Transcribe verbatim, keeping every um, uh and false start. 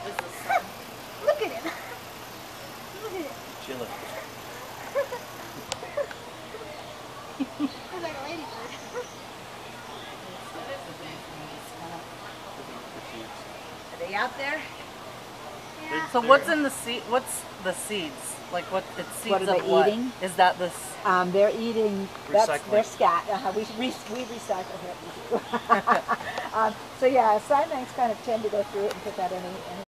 This is sun. Look at it. Look at it. Chilling. Looks like a ladybird. That is a big one. Are they out there? Yeah. So what's in the seed? What's the seeds? Like what? It's seeds What are they of what? eating? Is that this? Um, they're eating. That's Recycling. their scat. Uh-huh. We we we recycle here. um, so yeah, Siamangs kind of tend to go through it and put that any any